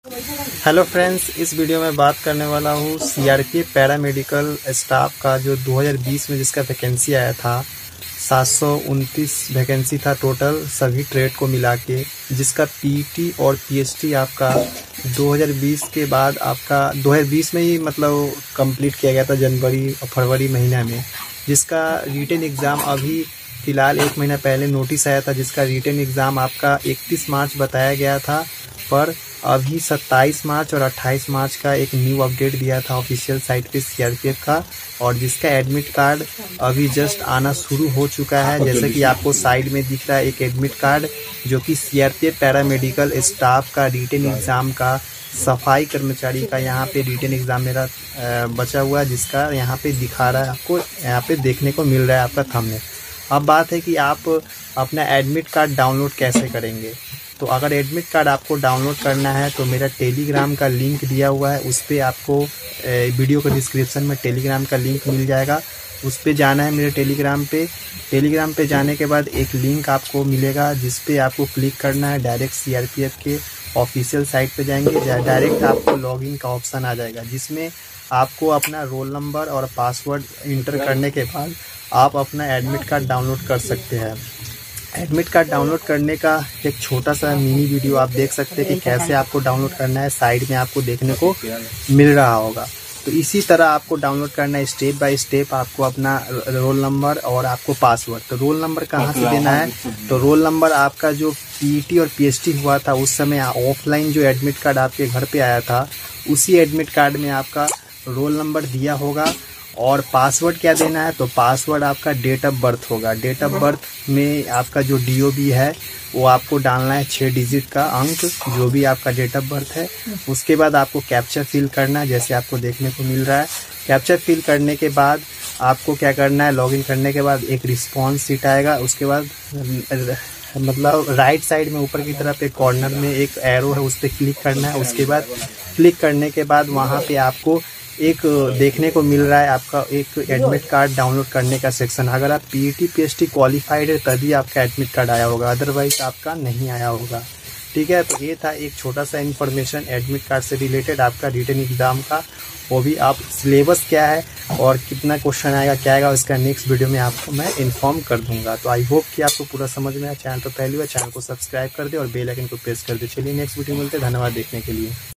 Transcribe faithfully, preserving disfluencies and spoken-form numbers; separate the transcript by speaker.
Speaker 1: Hello friends, इस video में बात करने वाला हूँ सीआरपीएफ पैरामेडिकल स्टाफ का जो दो हज़ार बीस में जिसका वैकेंसी आया था। सात सौ उनतीस वैकेंसी था टोटल सभी ट्रेड को मिला के, जिसका पीटी और पीएचडी आपका दो हज़ार बीस के बाद आपका दो हज़ार बीस में ही मतलब कंप्लीट किया गया था, जनवरी और फरवरी महीना में। जिसका रिटन एग्ज़ाम अभी फ़िलहाल एक महीना पहले नोटिस आया था, जिसका रिटन एग्ज़ाम आपका इकतीस मार्च बताया गया था, पर अभी सत्ताईस मार्च और अट्ठाईस मार्च का एक न्यू अपडेट दिया था ऑफिशियल साइट पे सीआरपीएफ का, और जिसका एडमिट कार्ड अभी जस्ट आना शुरू हो चुका है। जैसे कि आपको साइड में दिख रहा है एक एडमिट कार्ड, जो कि सीआरपीएफ पैरामेडिकल स्टाफ का रिटन एग्ज़ाम का सफाई कर्मचारी का यहाँ पे रिटन एग्ज़ाम मेरा बचा हुआ है, जिसका यहाँ पे दिखा रहा है, आपको यहाँ पे देखने को मिल रहा है आपका थंबनेल। अब बात है कि आप अपना एडमिट कार्ड डाउनलोड कैसे करेंगे। तो अगर एडमिट कार्ड आपको डाउनलोड करना है तो मेरा टेलीग्राम का लिंक दिया हुआ है, उस पर आपको वीडियो के डिस्क्रिप्शन में टेलीग्राम का लिंक मिल जाएगा। उस पर जाना है मेरे टेलीग्राम पे। टेलीग्राम पे जाने के बाद एक लिंक आपको मिलेगा, जिस पे आपको क्लिक करना है। डायरेक्ट सीआरपीएफ के ऑफिशियल साइट पे जाएंगे, डायरेक्ट आपको लॉगिन का ऑप्शन आ जाएगा, जिसमें आपको अपना रोल नंबर और पासवर्ड इंटर करने के बाद आप अपना एडमिट कार्ड डाउनलोड कर सकते हैं। एडमिट कार्ड डाउनलोड करने का एक छोटा सा मिनी वीडियो आप देख सकते हैं कि कैसे आपको डाउनलोड करना है, साइड में आपको देखने को मिल रहा होगा। तो इसी तरह आपको डाउनलोड करना है स्टेप बाय स्टेप। आपको अपना रोल नंबर और आपको पासवर्ड, तो रोल नंबर कहाँ से देना है, तो रोल नंबर आपका जो पीटी और पीएचडी हुआ था उस समय ऑफलाइन जो एडमिट कार्ड आपके घर पे आया था, उसी एडमिट कार्ड में आपका रोल नंबर दिया होगा। और पासवर्ड क्या देना है, तो पासवर्ड आपका डेट ऑफ बर्थ होगा। डेट ऑफ बर्थ में आपका जो डीओबी है वो आपको डालना है, छः डिजिट का अंक जो भी आपका डेट ऑफ बर्थ है। उसके बाद आपको कैप्चा फिल करना है, जैसे आपको देखने को मिल रहा है। कैप्चा फिल करने के बाद आपको क्या करना है, लॉगिन करने के बाद एक रिस्पॉन्स सीट आएगा। उसके बाद मतलब राइट साइड में ऊपर की तरफ एक कॉर्नर में एक एरो है, उस पर क्लिक करना है। उसके बाद क्लिक करने के बाद वहाँ पे आपको एक देखने को मिल रहा है आपका एक एडमिट कार्ड डाउनलोड करने का सेक्शन। अगर आप पीटी पीएचडी क्वालिफाइड है तभी आपका एडमिट कार्ड आया होगा, अदरवाइज आपका नहीं आया होगा। ठीक है, तो ये था एक छोटा सा इन्फॉर्मेशन एडमिट कार्ड से रिलेटेड आपका रिटन एग्जाम का। वो भी आप सिलेबस क्या है और कितना क्वेश्चन आएगा क्या आएगा, उसका नेक्स्ट वीडियो में आपको मैं इन्फॉर्म कर दूंगा। तो आई होप कि आपको पूरा समझ में आया। चैनल तो पहली बार, चैनल को सब्सक्राइब कर दे और बेल आइकन को प्रेस कर दे। चलिए नेक्स्ट वीडियो मिलते हैं। धन्यवाद देखने के लिए।